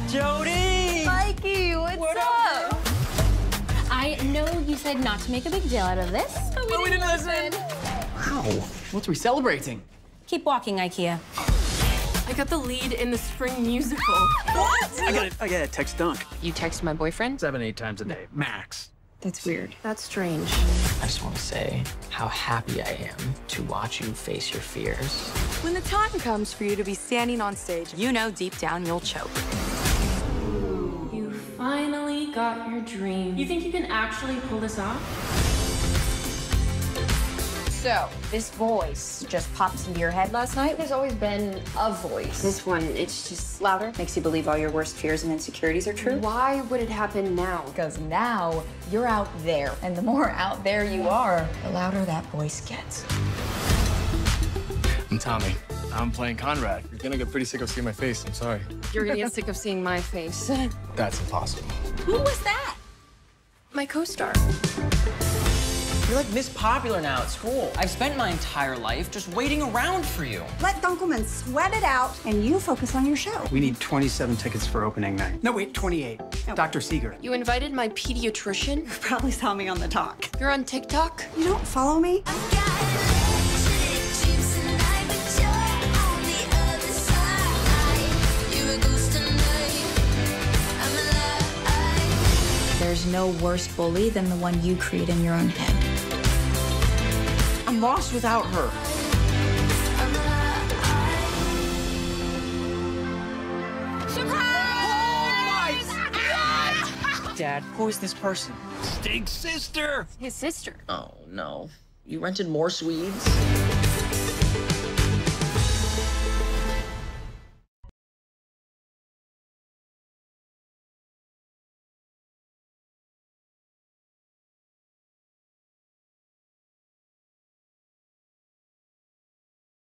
Jody! Mikey, what's up? I know you said not to make a big deal out of this, but we didn't listen. Wow, what are we celebrating? Keep walking, IKEA. I got the lead in the spring musical. What? I gotta text Dunk. You text my boyfriend? 7-8 times a day, max. That's weird. That's strange. I just want to say how happy I am to watch you face your fears. When the time comes for you to be standing on stage, you know deep down you'll choke. You finally got your dream. You think you can actually pull this off? So, this voice just popped into your head last night? There's always been a voice. This one, it's just louder. Makes you believe all your worst fears and insecurities are true. Why would it happen now? Because now you're out there. And the more out there you are, the louder that voice gets. I'm Tommy. I'm playing Conrad. You're gonna get pretty sick of seeing my face. I'm sorry. You're gonna get sick of seeing my face. That's impossible. Who was that? My co-star. You're like Miss Popular now at school. I've spent my entire life just waiting around for you. Let Dunkelman sweat it out, and you focus on your show. We need 27 tickets for opening night. No, wait, 28. Oh. Dr. Seeger. You invited my pediatrician? You probably saw me on the talk. You're on TikTok? You don't follow me? There's no worse bully than the one you create in your own head. I'm lost without her. Dad, who is this person? Stig's sister! His sister. Oh, no. You rented more Swedes?